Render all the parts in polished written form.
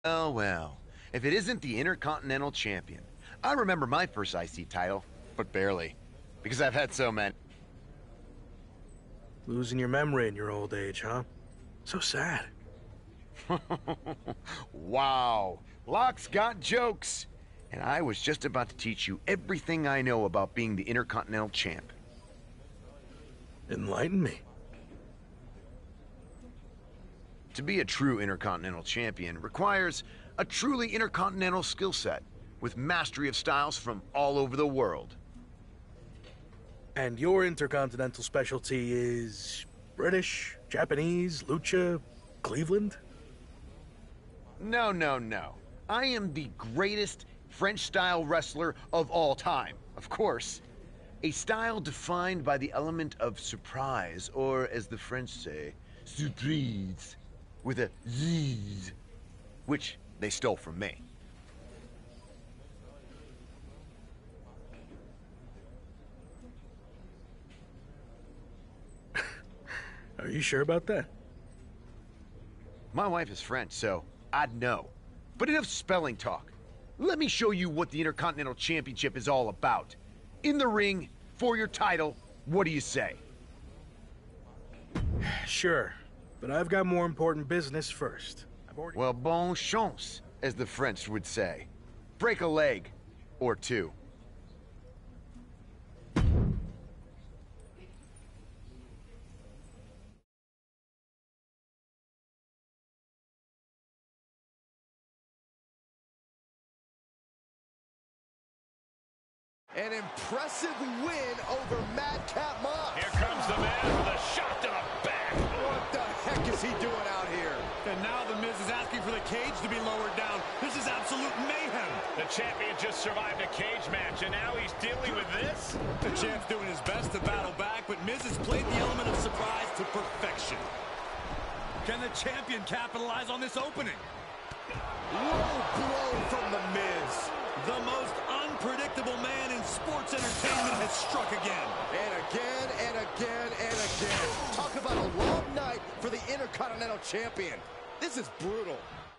Oh, well. If it isn't the Intercontinental Champion. I remember my first IC title, but barely. Because I've had so many. Losing your memory in your old age, huh? So sad. Wow. Locke's got jokes. And I was just about to teach you everything I know about being the Intercontinental Champ. Enlighten me. To be a true Intercontinental Champion requires a truly intercontinental skill set with mastery of styles from all over the world. And your intercontinental specialty is British, Japanese, Lucha, Cleveland? No, no, no. I am the greatest French-style wrestler of all time, of course. A style defined by the element of surprise, or as the French say, surprise, with a Z, which they stole from me. Are you sure about that? My wife is French, so I'd know. But enough spelling talk. Let me show you what the Intercontinental Championship is all about. In the ring, for your title, what do you say? Sure, but I've got more important business first. Well, bonne chance, as the French would say. Break a leg, or two. An impressive win over Madcap Moss. Here comes the man with a shot to the back. What the heck is he doing out here? And now the Miz is asking for the cage to be lowered down. This is absolute mayhem. The champion just survived a cage match, and now he's dealing with this? The champ's doing his best to battle back, but Miz has played the element of surprise to perfection. Can the champion capitalize on this opening? Low blow from the Miz. The most unpredictable man in sports entertainment has struck again. And again, and again, and again. Talk about a long night for the Intercontinental Champion. This is brutal.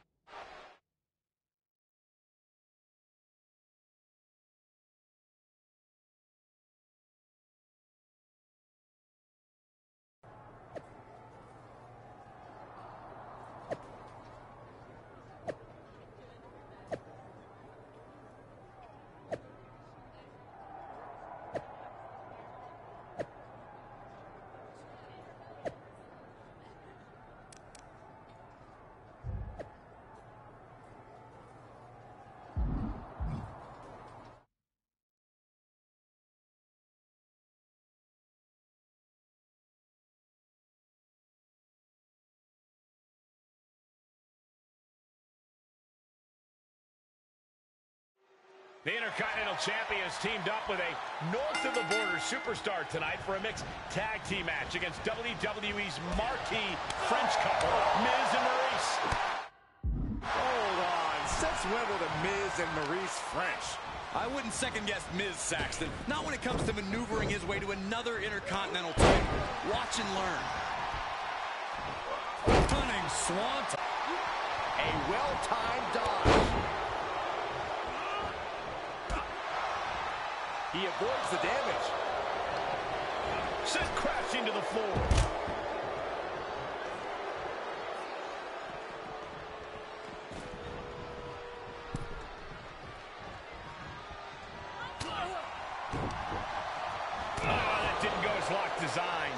The Intercontinental Champion has teamed up with a north-of-the-border superstar tonight for a mixed tag team match against WWE's marquee French couple, Miz and Maryse. Hold on. Since when were the Miz and Maryse French? I wouldn't second-guess Miz, Saxton. Not when it comes to maneuvering his way to another Intercontinental title. Watch and learn. Stunning swanton. A well-timed dodge. He avoids the damage. Sent crashing to the floor. Oh, that didn't go as Locke designed.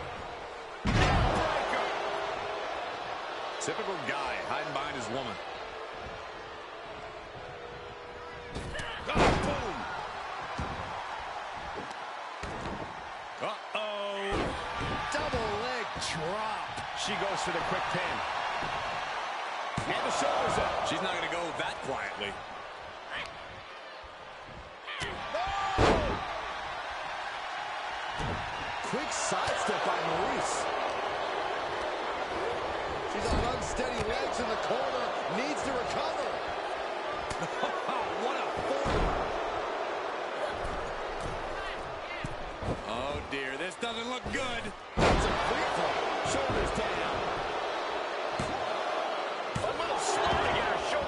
Typical guy, hiding behind his woman. Oh, boom. Uh-oh. Double leg drop. She goes for the quick pin. And the shoulders up. She's not going to go that quietly. Quick sidestep by Maryse. She's on unsteady legs in the corner. Needs to recover. What a forward. Oh, dear. This doesn't look good. That's a quick one. Shoulders down. A little slide to get her shoulder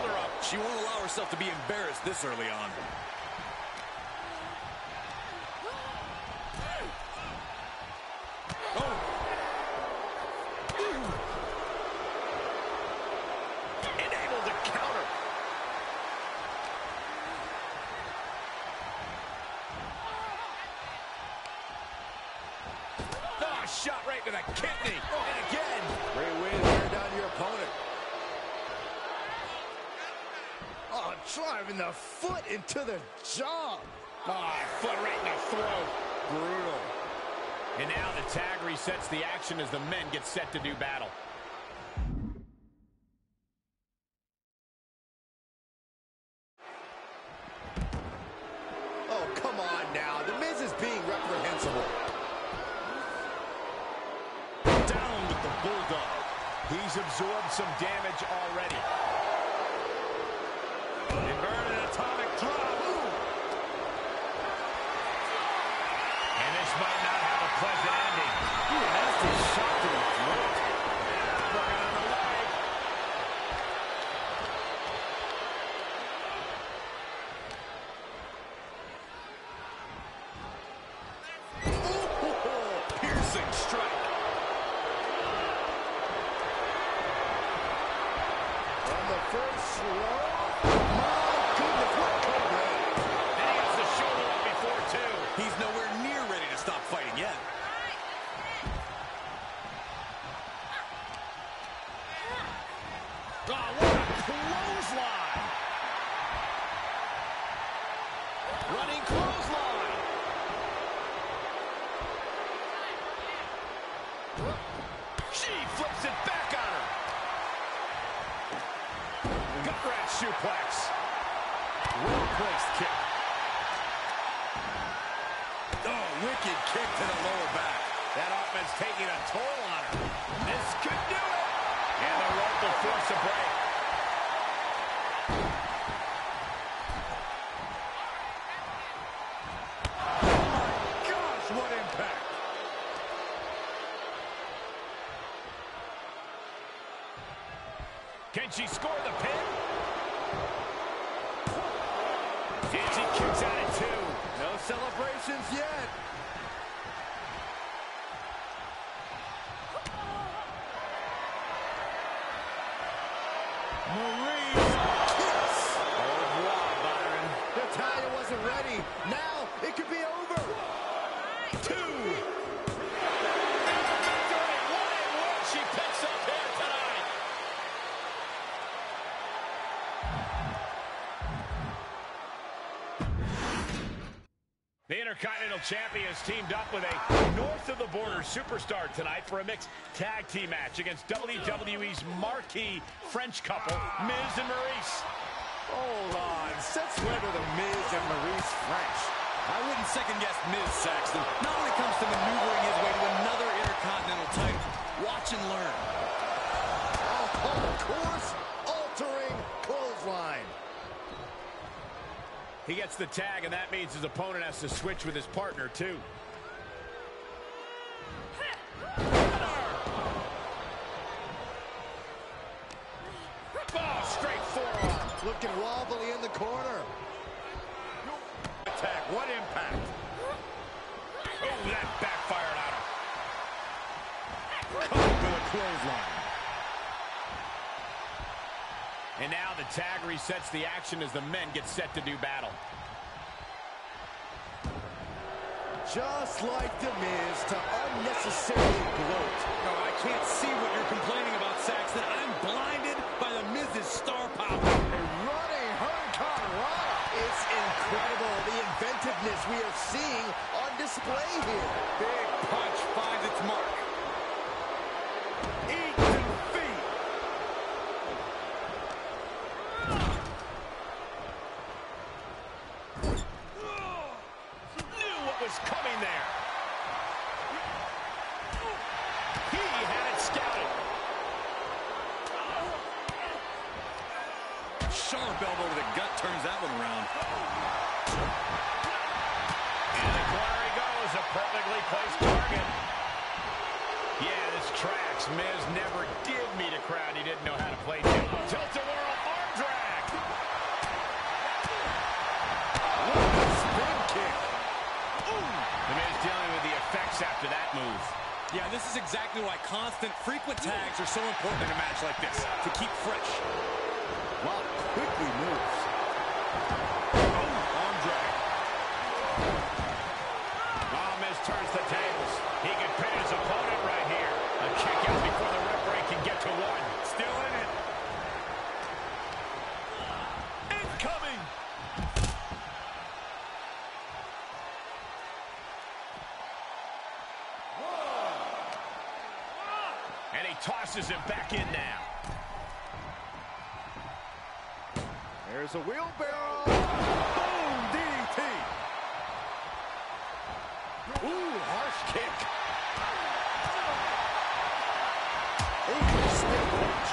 She won't allow herself to be embarrassed this early on. Able to counter. Oh, shot right to the kidney. And again. Great way to wear down your opponent. Oh, driving the foot into the jaw. Oh, foot right in the throat. Brutal. And now the tag resets the action as the men get set to do battle. Oh, come on now. The Miz is being reprehensible. Down with the Bulldog. He's absorbed some damage already. Inverted atomic drop. And this might not have a pleasant ending. Nasty shot to the throat. Working on the leg. Piercing strike. From the first slow. My goodness, what comeback. And he gets the shoulder up before two. He's nowhere near ready to stop fighting yet. Oh, what a clothesline. Running clothesline. She flips it back on her. Gut wrench suplex. Well-placed kick. Oh, wicked kick to the lower back. That offense taking a toll on her. This could do it. And the rope will force a break. Gosh, what impact. Can she score the pin? And she kicks out at two. No celebrations yet. MyRise. Kiss. Au revoir, Byron. Natalya wasn't ready. Now it could be over. Two. And the victory. What a win she picks up here tonight. The Intercontinental Champions teamed up with a north-of-the-border superstar tonight for a mixed tag team match against WWE's marquee French couple, Miz and MyRise. Hold on. Since when are the Miz and MyRise French? I wouldn't second-guess Miz, Saxton. Not when it comes to maneuvering his way to another Intercontinental title. Watch and learn. Oh, course altering clothesline. He gets the tag, and that means his opponent has to switch with his partner, too. Oh, straight forearm. Looking wobbly in the corner. Attack, what impact. Oh, that backfired on him. Caught with a clothesline. And now the tag resets the action as the men get set to do battle. Just like The Miz to unnecessarily gloat. No, I can't see what you're complaining about, Saxton. I'm blinded by the Miz's star power. A running hurricanrana. It's incredible the inventiveness we are seeing on display here. Big punch finds its mark. Eat defeat. Knew what was coming there. He had it scouted. Sharp elbow to the gut turns that one around. In the corner he goes, a perfectly placed target. Yeah, this tracks. Miz never did meet a crowd he didn't know how to play to. Tilt-a-whirl arm drag. and this is exactly why constant, frequent tags are so important in a match like this, to keep fresh. Wow, quickly moves. Arm drag. Miz turns the tables. He can pin his opponent right here. A kick out before the referee can get to one. Still in it. Incoming. And he tosses him back in now. There's a wheelbarrow. Boom, DDT. Ooh, harsh kick. Over the snake punch.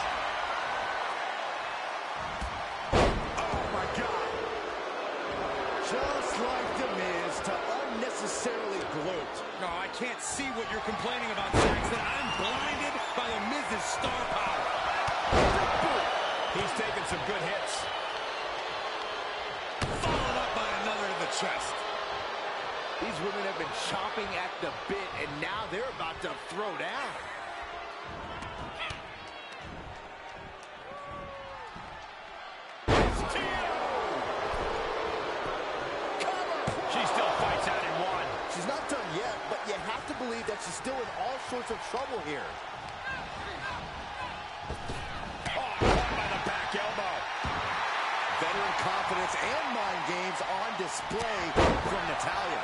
Oh, my God. Just like The Miz to unnecessarily gloat. No, I can't see what you're complaining about, Saxton. I'm blinded by The Miz's star power. He's taking some good hits. Followed up by another to the chest. These women have been chomping at the bit, and now they're about to throw down. She still fights out in one. She's not done yet, but you have to believe that she's still in all sorts of trouble here. Oh, caught by the back elbow. Veteran confidence and mind games on display from Natalya.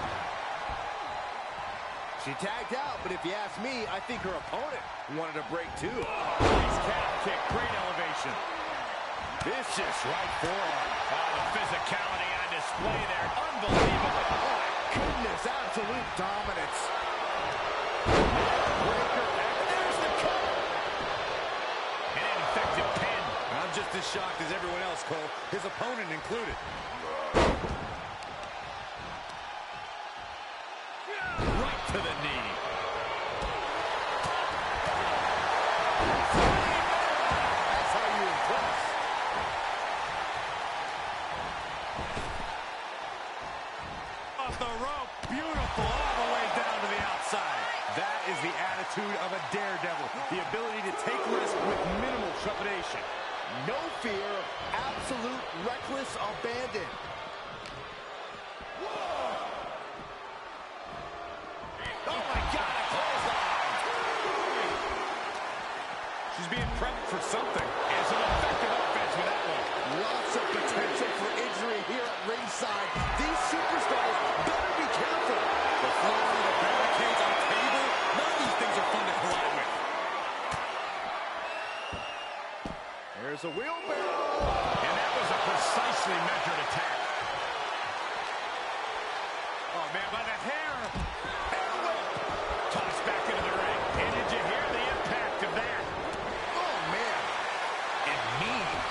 She tagged out, but if you ask me, I think her opponent wanted a break too. Nice calf kick, great elevation. Vicious right forearm. Oh, the physicality on display there. Unbelievable. Oh my goodness, absolute dominance. Breaker, and there's the cover. An ineffective pin. I'm just as shocked as everyone else, Cole, his opponent included. Right to the knee. That's how you impress. Off the rope. Beautiful all the way down to the outside. That is the attitude of a daredevil. The ability to take risks with minimal trepidation. No fear, absolute reckless abandon. Oh my God, a clothesline. She's being prepped for something. And some effective offense with that one. Lots of potential for injury here at ringside. These superstars better be careful. The floor, the barricades on the table, none of these things are fun to collide with. There's a wheelbarrow. And that was a precisely measured attack. Oh, man, by the hair. Tossed back into the ring. And did you hear the impact of that? Oh, man. It means.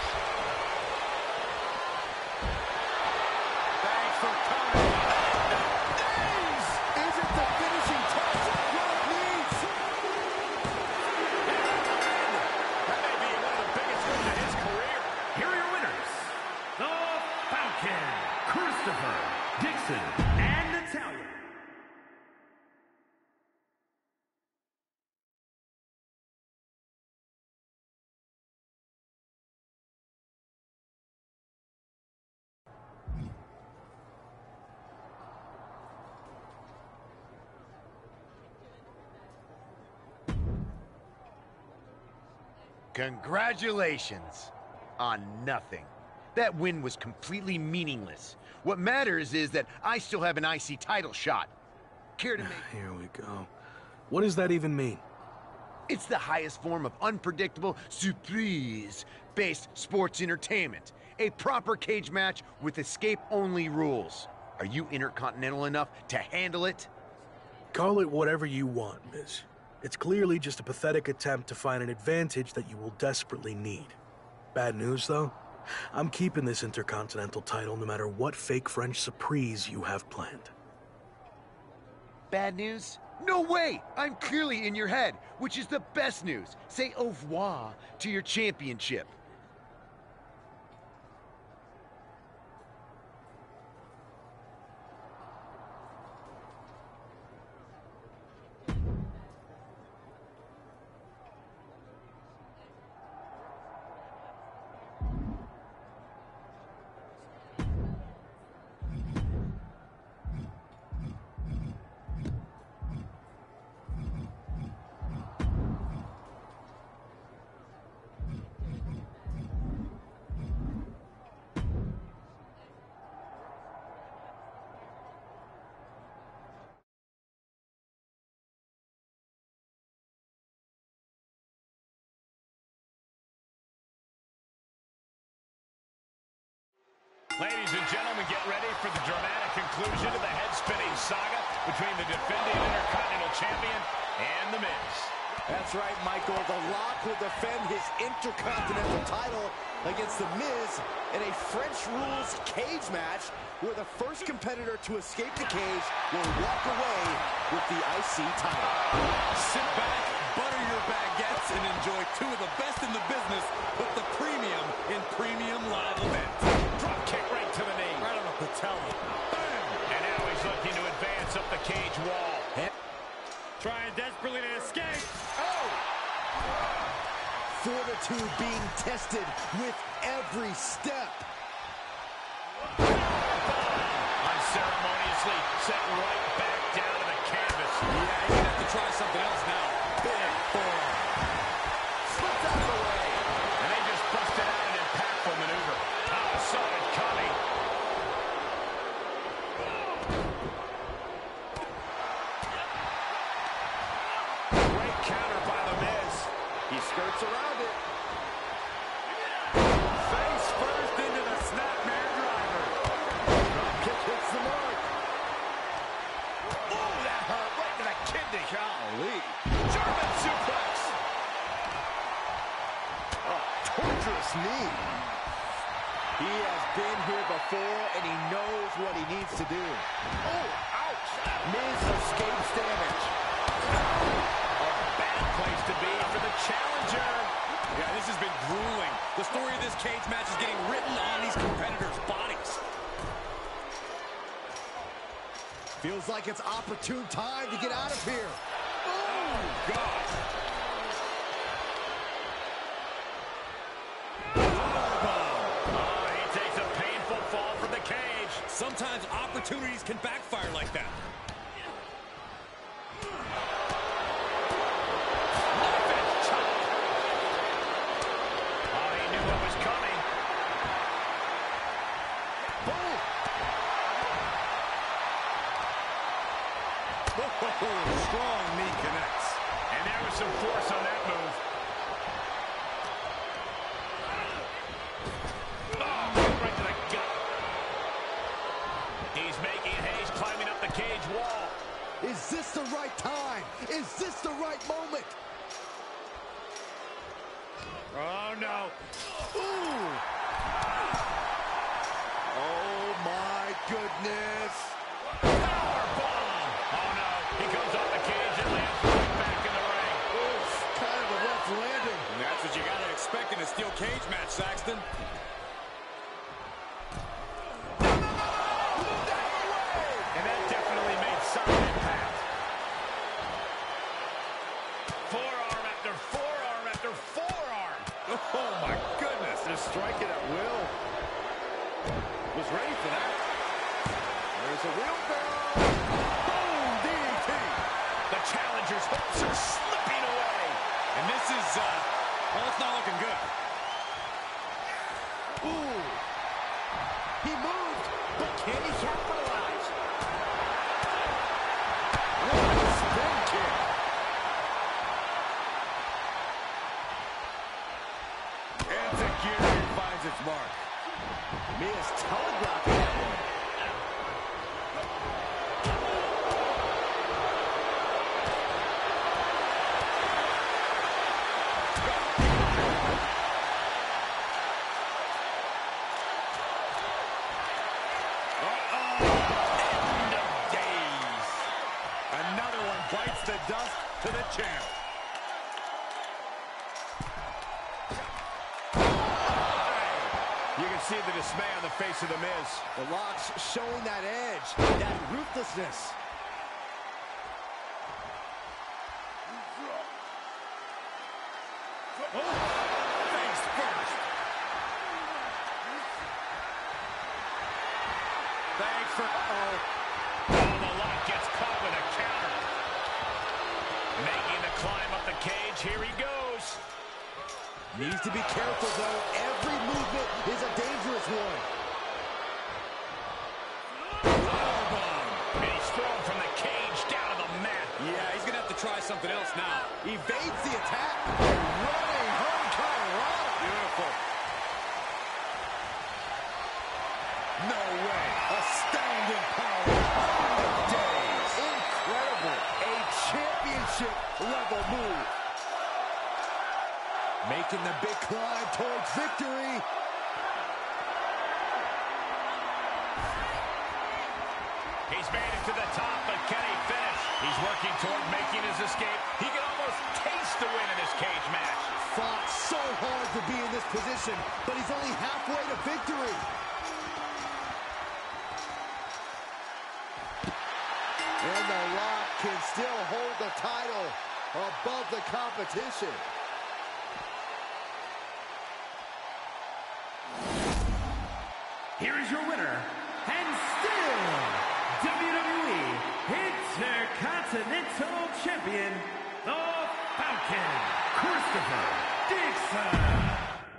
Thanks for coming. These isn't the finishing touch. What it needs. That may be one of the biggest wins of his career. Here are your winners, the Falcon, Christopher, Dixon, and Natalya. Congratulations on nothing. That win was completely meaningless. What matters is that I still have an IC title shot. Care to make... Here we go. What does that even mean? It's the highest form of unpredictable, surprise-based sports entertainment. A proper cage match with escape-only rules. Are you intercontinental enough to handle it? Call it whatever you want, Miz. It's clearly just a pathetic attempt to find an advantage that you will desperately need. Bad news, though? I'm keeping this Intercontinental title no matter what fake French surprise you have planned. Bad news? No way! I'm clearly in your head, which is the best news. Say au revoir to your championship. Ladies and gentlemen, get ready for the dramatic conclusion of the head-spinning saga between the defending Intercontinental Champion and The Miz. That's right, Michael. The Lock will defend his Intercontinental title against The Miz in a French rules cage match where the first competitor to escape the cage will walk away with the IC title. Sit back, butter your baguettes, and enjoy two of the best in the business with the premium in premium live events. Drop kick right to the knee. Right on the patella. Bam! And now he's looking to advance up the cage wall. Trying desperately to escape. Oh! Fortitude being tested with every step. Unceremoniously set right back down to the canvas. Yeah, he's gonna have to try something else now. Big forearm. Slipped out of the way. And they just busted out an impactful maneuver. I saw it coming. Great counter by The Miz. He skirts around it. Face first into the snapmare driver. Kick hits the mark. Oh, that hurt right to the kidney. Golly. German suplex. Torturous knee. He has been here before, and he knows what he needs to do. Oh, ouch. Miz escapes damage. A bad place to be for the challenger. Yeah, this has been grueling. The story of this cage match is getting written on these competitors' bodies. Feels like it's opportune time to get out of here. Oh, God. Oh, he takes a painful fall from the cage. Sometimes opportunities can backfire like that. Offense chop. Oh, he knew what was coming. Boom. Oh, strong knee connects. And there was some force on that move. Oh, right to the gut. He's making haste, climbing up the cage wall. Is this the right time? Is this the right moment? Oh, no. Ooh. Oh, my goodness. Powerbomb. Oh, no. He comes off the cage and lands right back in the ring. Oof, kind of a rough landing. And that's what you got to expect in a steel cage match, Saxton. And that definitely made some impact. Forearm after forearm after forearm. Oh, my goodness. Just strike it at will. Was ready for that. There's a wheelbarrow. Boom, DDT. The challenger's hopes are slipping away. And this is, well, it's not looking good. Ooh. He moved, but can he capitalize? What a spin kick. And security finds its mark. Miz telegraphing that one. End of days. Another one bites the dust to the champ. You can see the dismay on the face of The Miz. The Lock's showing that edge, that ruthlessness. Face first. Thanks for... Oh, the Lock gets caught with a counter. Making the climb up the cage. Here he goes. Needs to be careful, though. Every movement is a dangerous one. And he's thrown from the cage down to the mat. Yeah, he's going to have to try something else now. Evades the attack. Running home Colorado. Beautiful. No way. Astounding power. End of days. Incredible. A championship level move. Making the big climb towards victory. He's made it to the top, but can he finish? He's working toward making his escape. He can almost taste the win in this cage match. Fought so hard to be in this position, but he's only halfway to victory. And The Rock can still hold the title above the competition. Here is your winner, and still WWE Intercontinental Champion, the Falcon, Christopher Dixon.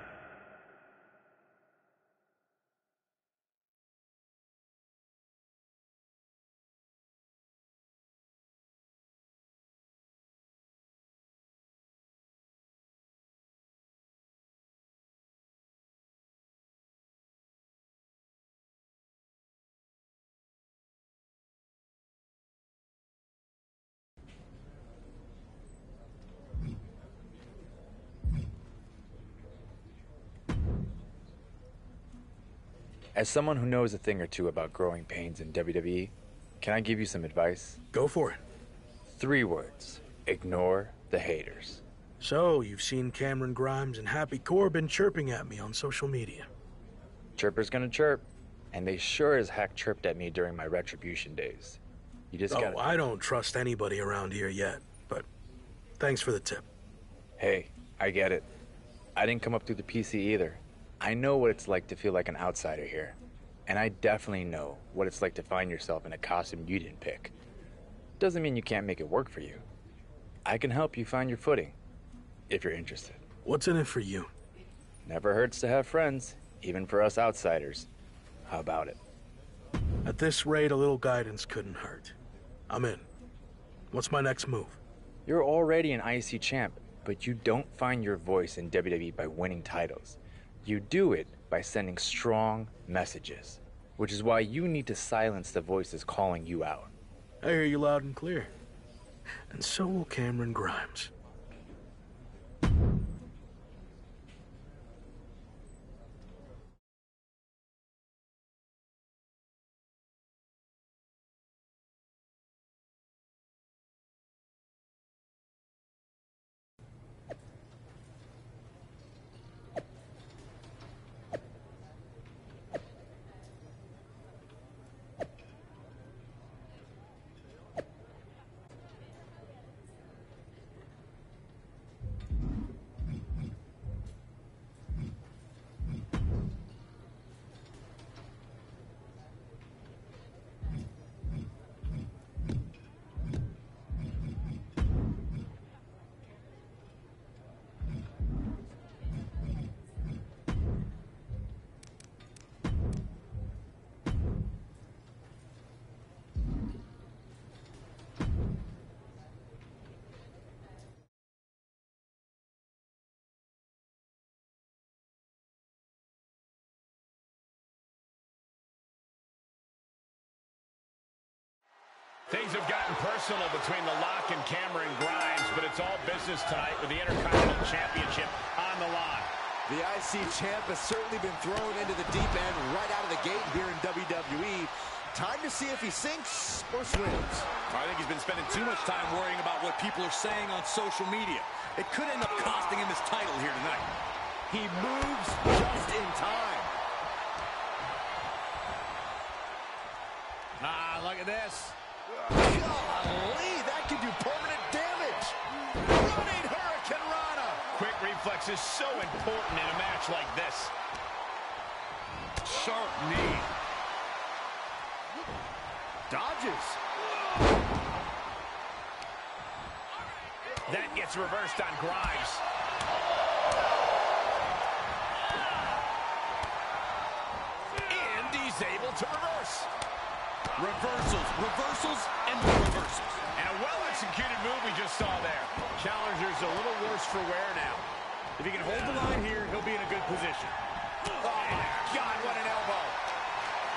As someone who knows a thing or two about growing pains in WWE, can I give you some advice? Go for it. 3 words. Ignore the haters. So, you've seen Cameron Grimes and Happy Corbin chirping at me on social media. Chirper's gonna chirp, and they sure as heck chirped at me during my Retribution days. You just gotta... I don't trust anybody around here yet, but thanks for the tip. Hey, I get it. I didn't come up through the PC either. I know what it's like to feel like an outsider here. And I definitely know what it's like to find yourself in a costume you didn't pick. Doesn't mean you can't make it work for you. I can help you find your footing, if you're interested. What's in it for you? Never hurts to have friends, even for us outsiders. How about it? At this rate, a little guidance couldn't hurt. I'm in. What's my next move? You're already an IC champ, but you don't find your voice in WWE by winning titles. You do it by sending strong messages, which is why you need to silence the voices calling you out. I hear you loud and clear. And so will Cameron Grimes. Things have gotten personal between The Rock and Cameron Grimes, but it's all business tonight with the Intercontinental Championship on the line. The IC champ has certainly been thrown into the deep end right out of the gate here in WWE. Time to see if he sinks or swims. I think he's been spending too much time worrying about what people are saying on social media. It could end up costing him his title here tonight. He moves just in time. Look at this. Golly, that could do permanent damage. Running Hurricane Rana. Quick reflex is so important in a match like this. Sharp knee. Dodges. That gets reversed on Grimes. And he's able to reverse. Reversals, and more reversals. And a well-executed move we just saw there. Challenger's a little worse for wear now. If he can hold the line here, he'll be in a good position. Oh, my God, what an elbow.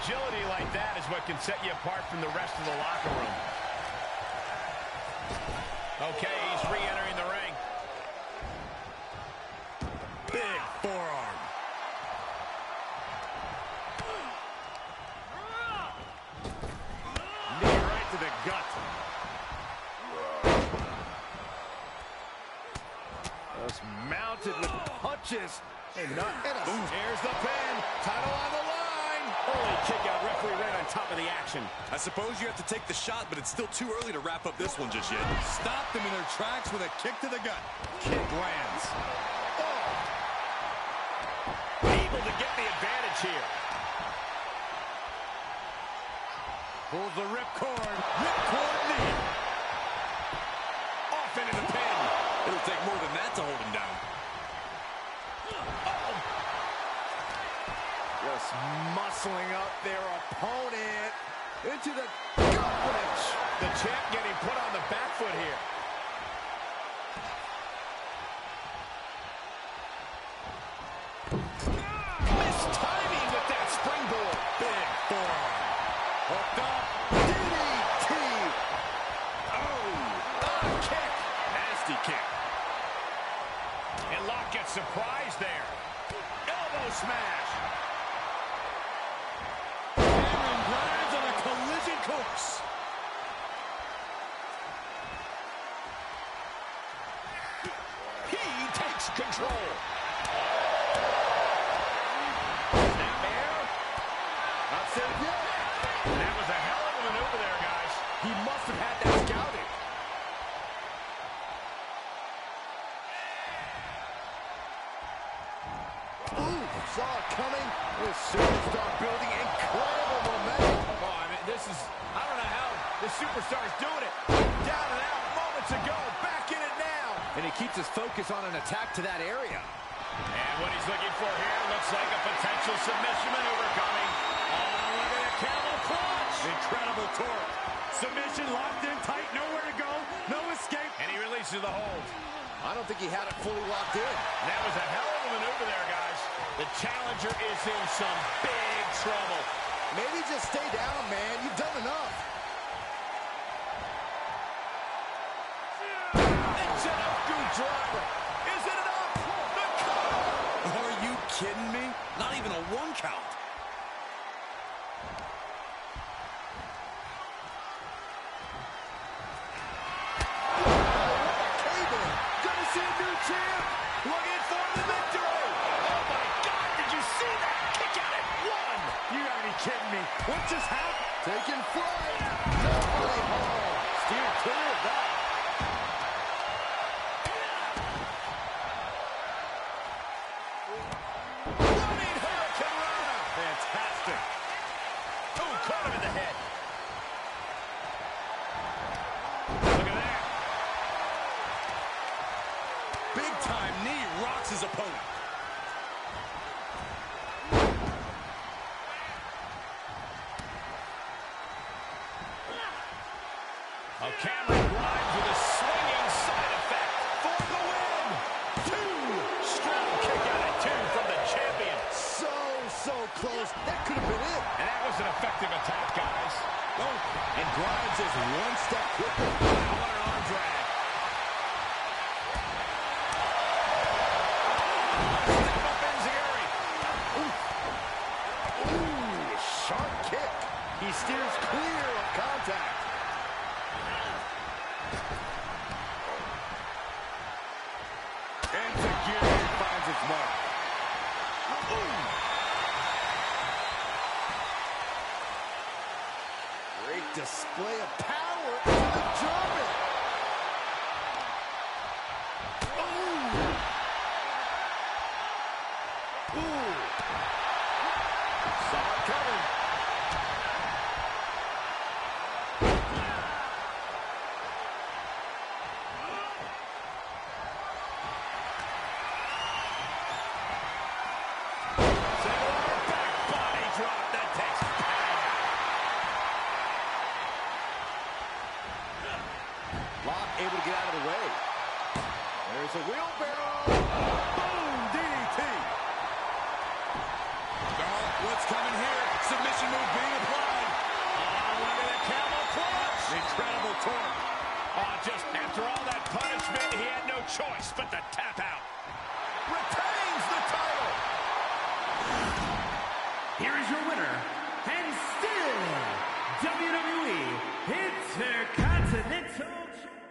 Agility like that is what can set you apart from the rest of the locker room. Okay, he's re-entering the ring. Big forearm. Knee right to the gut. Just mounted with punches. And here's the pin. Title on the line. Early kick out. Referee right on top of the action. I suppose you have to take the shot, but it's still too early to wrap up this one just yet. Stop them in their tracks with a kick to the gut. Kick lands. Able to get the advantage here. Pulls the ripcord. Ripcord knee. Off into the pin. It'll take more than that to hold him down. Just muscling up their opponent into the gut wrench. The champ getting put on the back foot here. Missed timing with that springboard. Big forearm. Hooked up. DDT. Oh, kick. Nasty kick. And Locke gets surprised there. Elbow smash. Cameron Grimes on a collision course. He takes control. Snap air. Not saved yet. That was a hell of a maneuver there, guys. He must have had that scouted. Ooh, saw it coming. This superstar building incredible momentum. Oh, I mean, I don't know how the superstar's doing it. Down and out moments ago, back in it now. And he keeps his focus on an attack to that area. And what he's looking for here looks like a potential submission maneuver coming. Oh, look at the camel clutch. Incredible torque. Submission locked in tight, nowhere to go, no escape. And he releases the hold. I don't think he had it fully locked in. That was a hell of a maneuver there, guys. The challenger is in some big trouble. Maybe just stay down, man. You've done enough. It's an updo driver. Is it enough? The cover. Are you kidding me? Not even a 1 count. Gonna see a new champ. Looking for the victory. Oh, my God. Did you see that? Kick out at 1. You gotta be kidding me. What just happened? Taking flight. Nobody home. Steer clear of that. Running Hurricane Rana. Fantastic. Oh, caught him in the head. Look at that. Big time knee rocks his opponent. A Cameron Grimes with a swinging side effect for the win. 2. Strong kick out at 2 from the champion. So close. That could have been it. And that was an effective attack, guys. Oh, and Grimes is one step quicker. What an arm drag. Step up Enziguri. Ooh, sharp kick. He steers clear of contact. Enziguri finds its mark. Great display of power to the German. Ooh. Saw it coming. Back body drop that takes power. Locke able to get out of the way. There's a wheelbarrow. Boom, DDT. What's coming here? Submission move being applied. Oh, look at the camel clutch. Incredible torque. Oh, just after all that punishment, he had no choice but to tap out. Retains the title. Here is your winner, and still WWE Intercontinental Champion.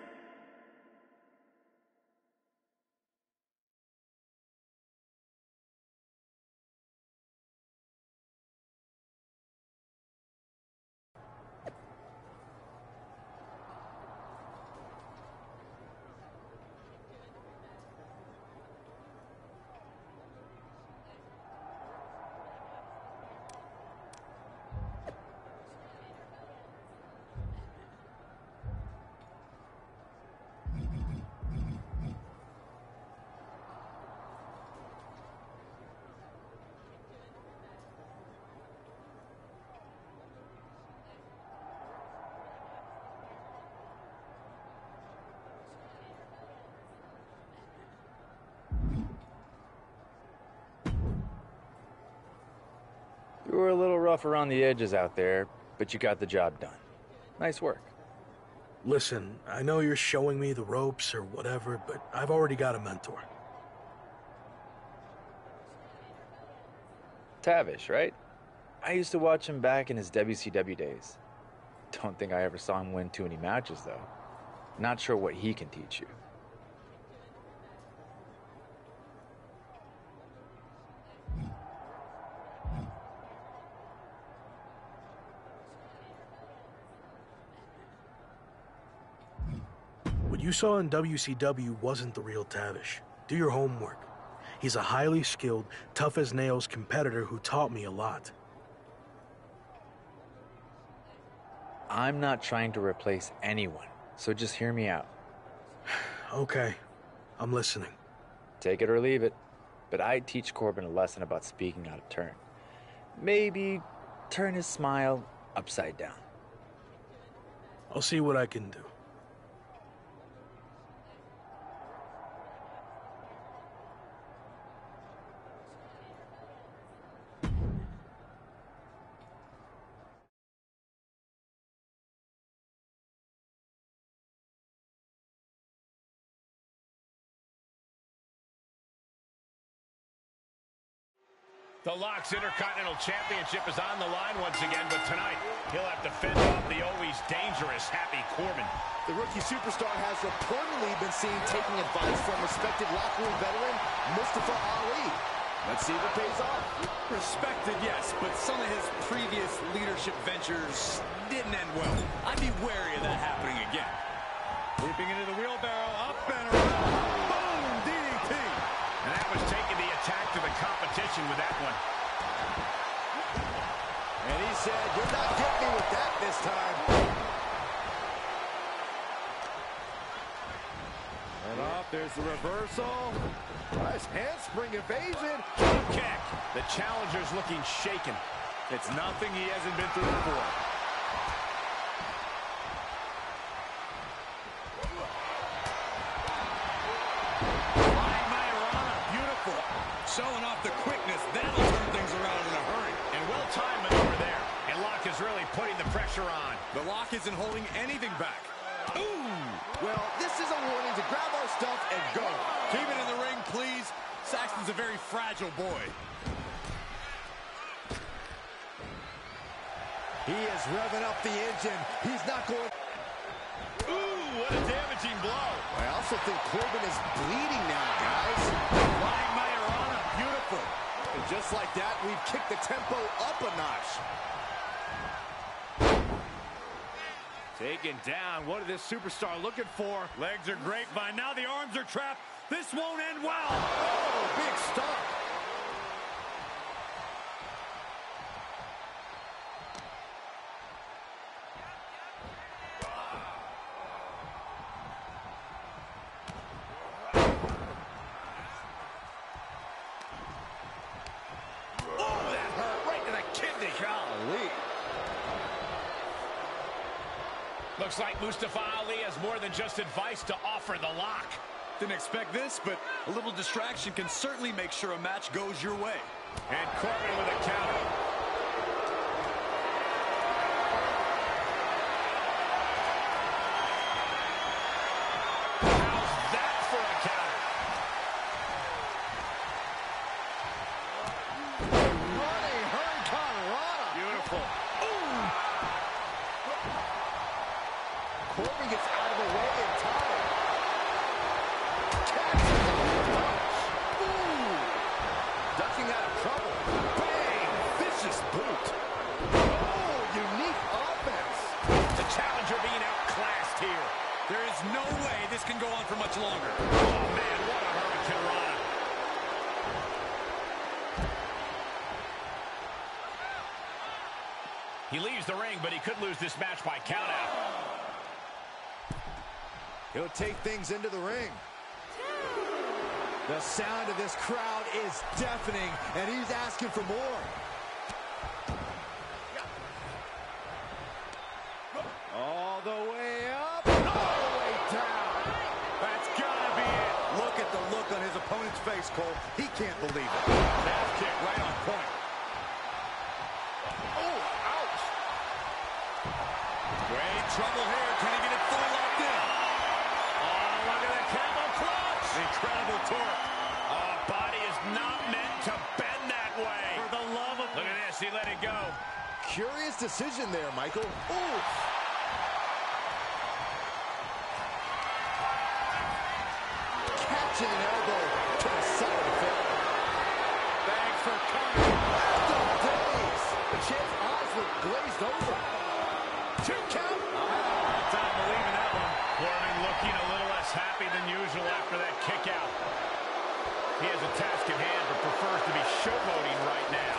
You were a little rough around the edges out there, but you got the job done. Nice work. Listen, I know you're showing me the ropes or whatever, but I've already got a mentor. Tavish, right? I used to watch him back in his WCW days. Don't think I ever saw him win too many matches, though. Not sure what he can teach you. What you saw in WCW wasn't the real Tavish. Do your homework. He's a highly skilled, tough-as-nails competitor who taught me a lot. I'm not trying to replace anyone, so just hear me out. Okay, I'm listening. Take it or leave it, but I'd teach Corbin a lesson about speaking out of turn. Maybe turn his smile upside down. I'll see what I can do. The Lock's Intercontinental Championship is on the line once again, but tonight he'll have to fend off the always dangerous Happy Corbin. The rookie superstar has reportedly been seen taking advice from respected locker room veteran Mustafa Ali. Let's see if it pays off. Respected, yes, but some of his previous leadership ventures didn't end well. I'd be wary of that happening again. Leaping into the wheelbarrow, up and around. Boom, DDT. And that was taking the attack to the competition with that one. And he said, "You're not getting me with that this time." And off, there's the reversal. Nice handspring evasion. Drop kick. The challenger's looking shaken. It's nothing he hasn't been through before. Showing off the quickness, that'll turn things around in a hurry. And well-timed maneuver there. And Lock is really putting the pressure on. The Lock isn't holding anything back. Ooh! Well, this is a warning to grab our stuff and go. Keep it in the ring, please. Saxton's a very fragile boy. He is revving up the engine. He's not going... Ooh, what a damaging blow. I also think Corbin is bleeding now, guys. Flying Mayorana, beautiful. And just like that, we've kicked the tempo up a notch. Taken down. What is this superstar looking for? Legs are grapevine. Now the arms are trapped. This won't end well. Oh, big stop. Looks like Mustafa Ali has more than just advice to offer the Lock. Didn't expect this, but a little distraction can certainly make sure a match goes your way. And Corbin with a counter. boot. Oh, unique offense. The challenger being outclassed here. There is no way this can go on for much longer. Oh, man, what a hurricane rana. He leaves the ring, but he could lose this match by countout. He'll take things into the ring. The sound of this crowd is deafening, and he's asking for more. All the way up, all the way down. That's gotta be it. Look at the look on his opponent's face, Cole. He can't believe it. Calf kick right on point. Oh, ouch. Great trouble here. Can he get it fully locked in? Oh, look at the camel clutch. Incredible torque. Oh, body is not meant to bend that way. For the love of... Look at this, he let it go. Curious decision there, Michael. Ooh. Catching an elbow to the side of the face. Thanks for coming. After days, the champ's eyes look glazed over. 2 count. Time believing that one. Corbin looking a little less happy than usual after that kick out. He has a task at hand, but prefers to be showboating right now.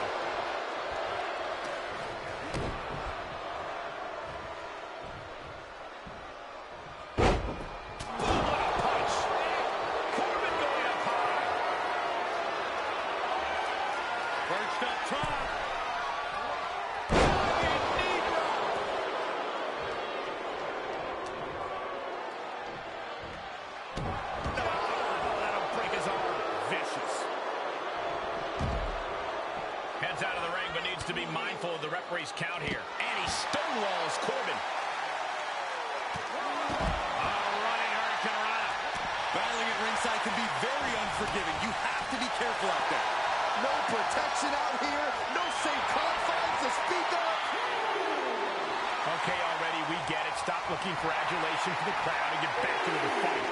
What a punch. Corbin going up high. Perched up top. That'll break his arm. Vicious. Heads out of the ring, but needs to be mindful of the referee's count here. And he stonewalls Corbin. Running Hurricane Rana. Battling at ringside can be very unforgiving. You have to be careful out there. No protection out here. No safe confines to speak of. Okay, already, we get it. Stop looking for adulation for the crowd and get back into the fight.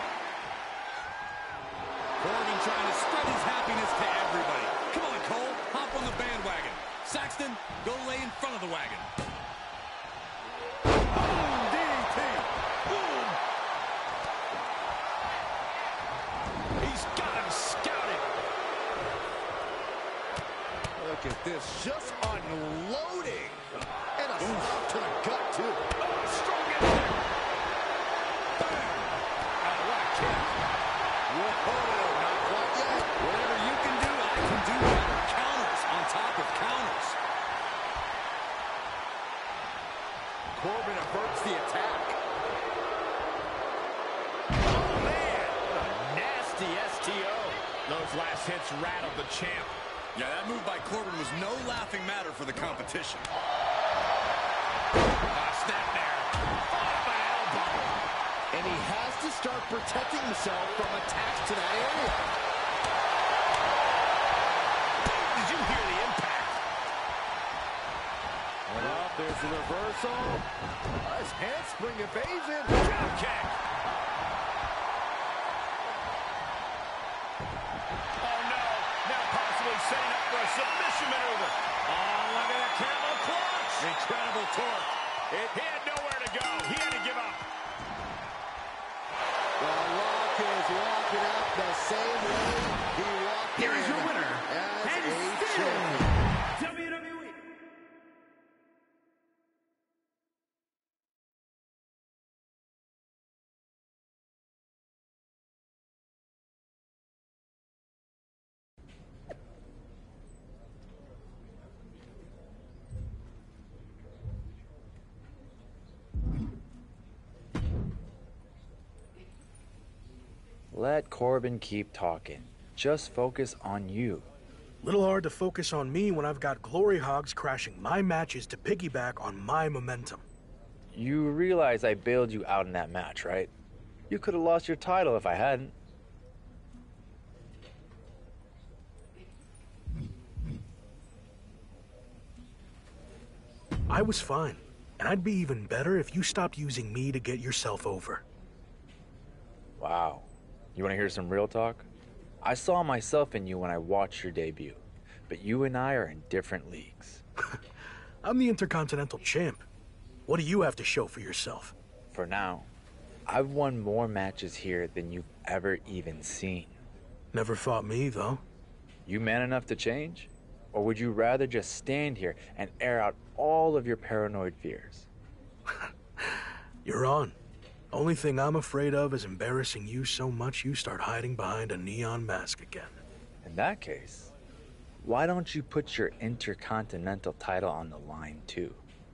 Corbin trying to spread his happiness to everybody. Come on, Cole. Hop on the bandwagon. Saxton, go lay in front of the wagon. Boom, DDT. Boom. He's got him scouted. Look at this, just unloading. And a stop to the gut, too. Oh, strong impact. Bam. Oh, what a kick. Whoa, not quite yet. Whatever you can do, I can do better. Counters on top of counters. Corbin averts the attack. Oh, man. What a nasty STO. Those last hits rattled the champ. Yeah, that move by Corbin was no laughing matter for the competition. Snap there. Off an elbow. And he has to start protecting himself from attacks to that area. Did you hear the impact? And up, there's the reversal. Nice handspring evasion. Drop kick. Oh, no. Now possibly setting up for a submission maneuver. Oh, look at the camel clutch. Incredible torque. He had nowhere to go. He had to give up. The Rock is walking out the same way he walked in. Here is your winner, as and a still champion. WWE. Let Corbin keep talking. Just focus on you. Little hard to focus on me when I've got glory hogs crashing my matches to piggyback on my momentum. You realize I bailed you out in that match, right? You could have lost your title if I hadn't. I was fine, and I'd be even better if you stopped using me to get yourself over. Wow. You want to hear some real talk? I saw myself in you when I watched your debut. but you and I are in different leagues. I'm the Intercontinental Champ. What do you have to show for yourself? For now, I've won more matches here than you've ever even seen. Never fought me, though. You man enough to change? Or would you rather just stand here and air out all of your paranoid fears? You're on. Only thing I'm afraid of is embarrassing you so much you start hiding behind a neon mask again. In that case, why don't you put your Intercontinental title on the line too?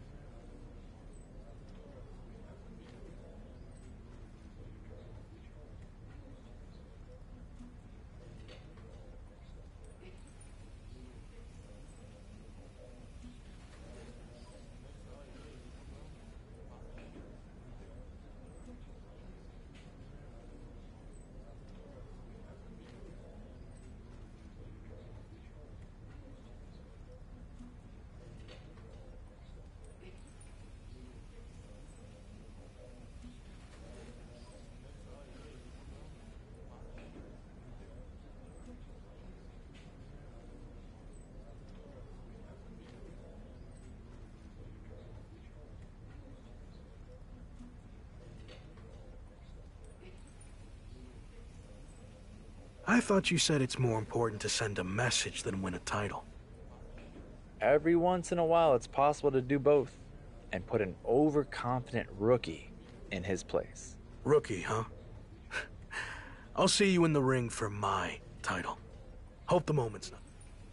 I thought you said it's more important to send a message than win a title. Every once in a while, it's possible to do both and put an overconfident rookie in his place. Rookie, huh? I'll see you in the ring for my title. Hope the moment's not.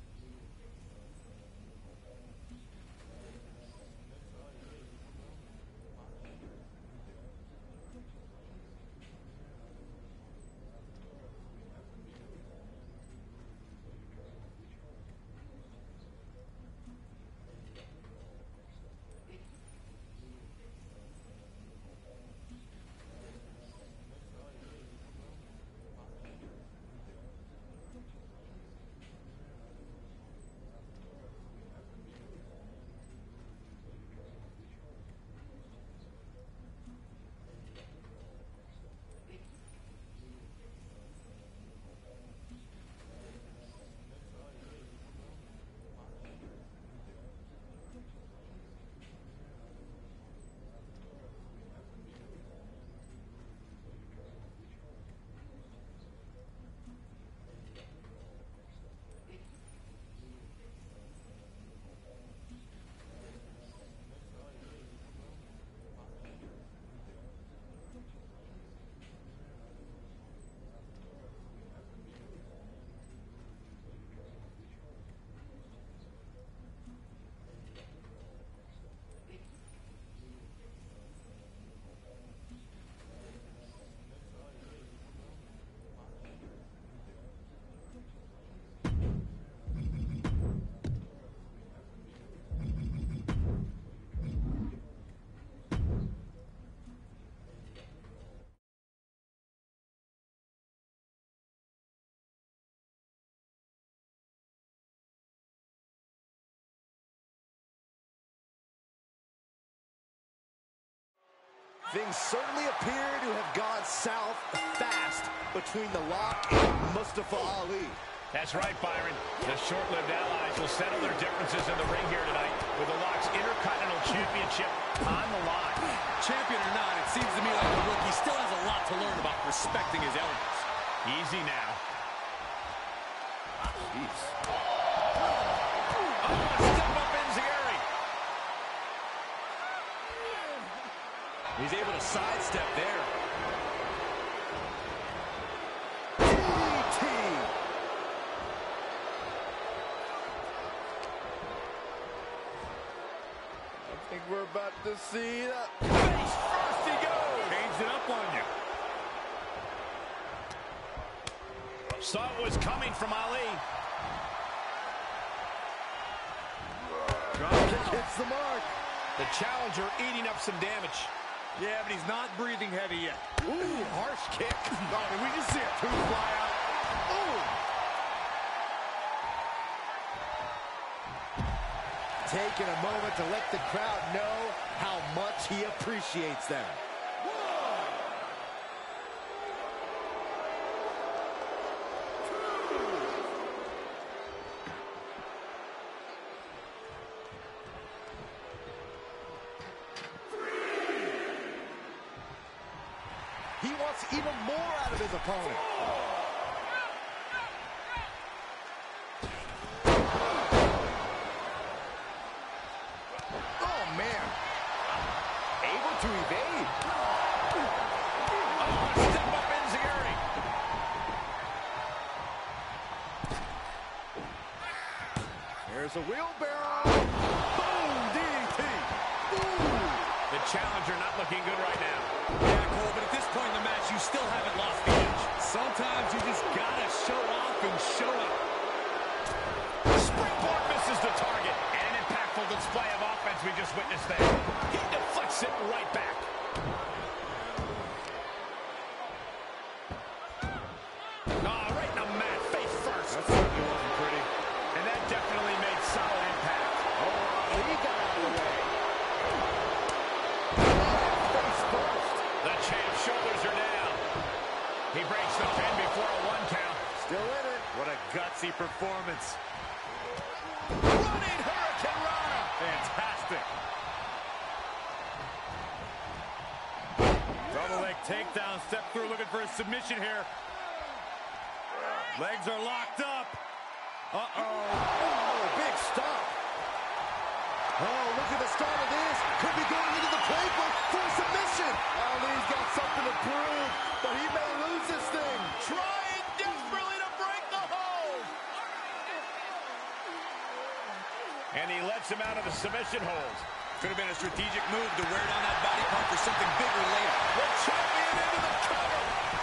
Things certainly appear to have gone south fast between The Lock and Mustafa Ali. That's right, Byron. The short-lived allies will settle their differences in the ring here tonight with The Lock's Intercontinental Championship on the line. Champion or not, it seems to me like the rookie still has a lot to learn about respecting his elements. Easy now. Jeez. Oh, step up Enziguri. He's able to sidestep there. DDT. I think we're about to see the face first he goes. Changed it up on you. Saw it was coming from Ali. Drop kick hits the mark. The challenger eating up some damage. Yeah, but he's not breathing heavy yet. Ooh, harsh kick. Oh, did we just see a tooth fly out? Ooh. Taking a moment to let the crowd know how much he appreciates them. wants even more out of his opponent. Oh, man. Able to evade. Oh, step up enziguri. There's a wheelbarrow. Boom, DDT. Ooh. The challenger not looking good right now. Yeah, Cole, but at this point in the match, you still haven't lost the edge. Sometimes you just gotta show off and show up. Springboard misses the target. And an impactful display of offense we just witnessed there. He deflects it right back. Oh, right in the mat, face first. That certainly wasn't pretty. And that definitely made solid impact. Oh, he got out of the way. Face first. The champ's shoulders are down. He breaks the pin before a 1 count. Still in it. What a gutsy performance. Running Hurricane Rana. Fantastic. Double leg takedown, step through, looking for a submission here. Legs are locked up. Uh-oh. Oh, big stop. Oh, look at the start of this. Could be going into the playbook for a submission. Ali's got something to prove, but he may lose this thing. Trying desperately to break the hold. And he lets him out of the submission hold. Could have been a strategic move to wear down that body part for something bigger later. The champion into the cover.